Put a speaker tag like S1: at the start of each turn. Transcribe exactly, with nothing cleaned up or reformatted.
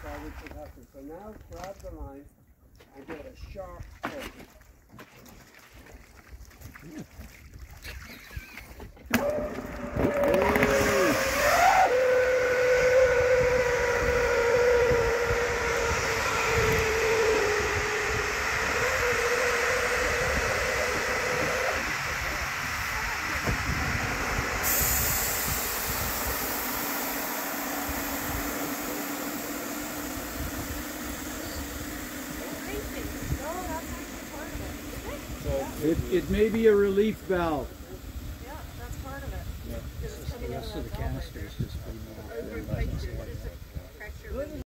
S1: that which should happen. So now grab the line and get a sharp pull.
S2: It, it may be a relief valve.
S3: Yeah, that's part of it.
S4: Yeah. The rest of the canister is just pretty much.